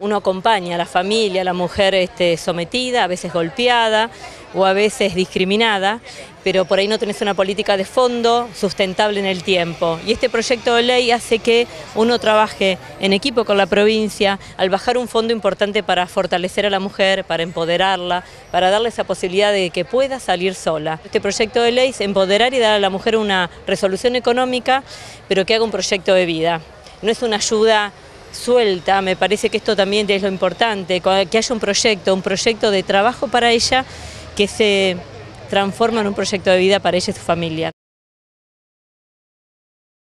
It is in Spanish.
Uno acompaña a la familia, a la mujer sometida, a veces golpeada o a veces discriminada, pero por ahí no tenés una política de fondo sustentable en el tiempo. Y este proyecto de ley hace que uno trabaje en equipo con la provincia al bajar un fondo importante para fortalecer a la mujer, para empoderarla, para darle esa posibilidad de que pueda salir sola. Este proyecto de ley es empoderar y dar a la mujer una resolución económica, pero que haga un proyecto de vida. No es una ayuda suelta, me parece que esto también es lo importante, que haya un proyecto de trabajo para ella que se transforma en un proyecto de vida para ella y su familia.